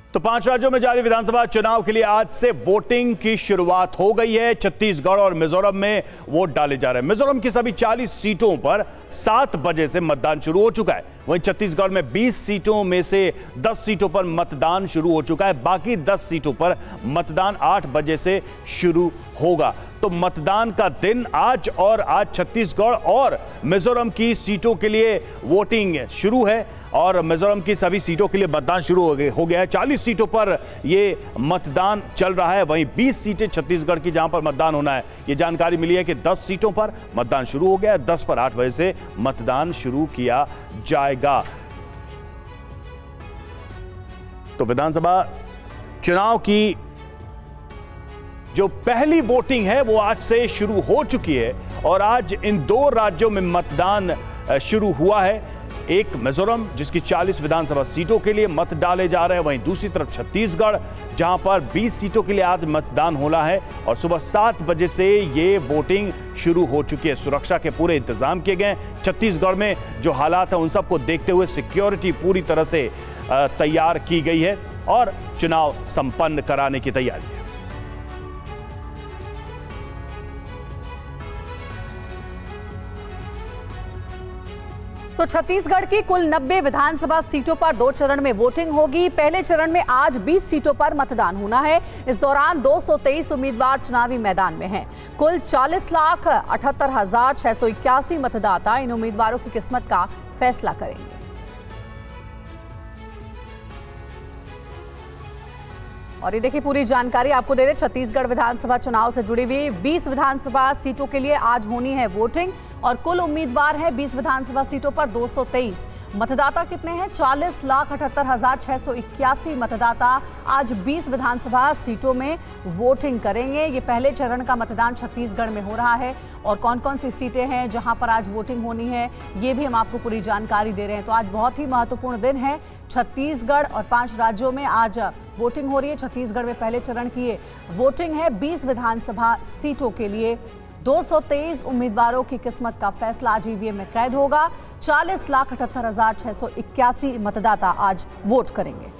तो 5 राज्यों में जारी विधानसभा चुनाव के लिए आज से वोटिंग की शुरुआत हो गई है। छत्तीसगढ़ और मिजोरम में वोट डाले जा रहे हैं। मिजोरम की सभी 40 सीटों पर 7 बजे से मतदान शुरू हो चुका है। वहीं छत्तीसगढ़ में 20 सीटों में से 10 सीटों पर मतदान शुरू हो चुका है। बाकी 10 सीटों पर मतदान 8 बजे से शुरू होगा। तो मतदान का दिन आज छत्तीसगढ़ और मिजोरम की सीटों के लिए वोटिंग शुरू है और मिजोरम की सभी सीटों के लिए मतदान शुरू हो गया है। 40 सीटों पर यह मतदान चल रहा है। वहीं 20 सीटें छत्तीसगढ़ की जहां पर मतदान होना है। यह जानकारी मिली है कि 10 सीटों पर मतदान शुरू हो गया है। 10 पर 8 बजे से मतदान शुरू किया जाएगा। तो विधानसभा चुनाव की जो पहली वोटिंग है वो आज से शुरू हो चुकी है और आज इन 2 राज्यों में मतदान शुरू हुआ है। एक मिजोरम जिसकी 40 विधानसभा सीटों के लिए मत डाले जा रहे हैं, वहीं दूसरी तरफ छत्तीसगढ़ जहां पर 20 सीटों के लिए आज मतदान होना है और सुबह 7 बजे से ये वोटिंग शुरू हो चुकी है। सुरक्षा के पूरे इंतजाम किए गए। छत्तीसगढ़ में जो हालात है उन सबको देखते हुए सिक्योरिटी पूरी तरह से तैयार की गई है और चुनाव संपन्न कराने की तैयारी है। तो छत्तीसगढ़ की कुल 90 विधानसभा सीटों पर 2 चरण में वोटिंग होगी। पहले चरण में आज 20 सीटों पर मतदान होना है। इस दौरान 223 उम्मीदवार चुनावी मैदान में हैं। कुल 40,78,681 मतदाता इन उम्मीदवारों की किस्मत का फैसला करेंगे। और ये देखिए पूरी जानकारी आपको दे रहे छत्तीसगढ़ विधानसभा चुनाव से जुड़ी हुई 20 विधानसभा सीटों के लिए आज होनी है वोटिंग और कुल उम्मीदवार है 20 विधानसभा सीटों पर 223। मतदाता कितने हैं? 40,78,681 मतदाता आज 20 विधानसभा सीटों में वोटिंग करेंगे। ये पहले चरण का मतदान छत्तीसगढ़ में हो रहा है और कौन कौन सी सीटें हैं जहां पर आज वोटिंग होनी है ये भी हम आपको पूरी जानकारी दे रहे हैं। तो आज बहुत ही महत्वपूर्ण दिन है। छत्तीसगढ़ और 5 राज्यों में आज वोटिंग हो रही है। छत्तीसगढ़ में पहले चरण की ये वोटिंग है। 20 विधानसभा सीटों के लिए 223 उम्मीदवारों की किस्मत का फैसला आज ईवीएम में कैद होगा। 40,78,681 मतदाता आज वोट करेंगे।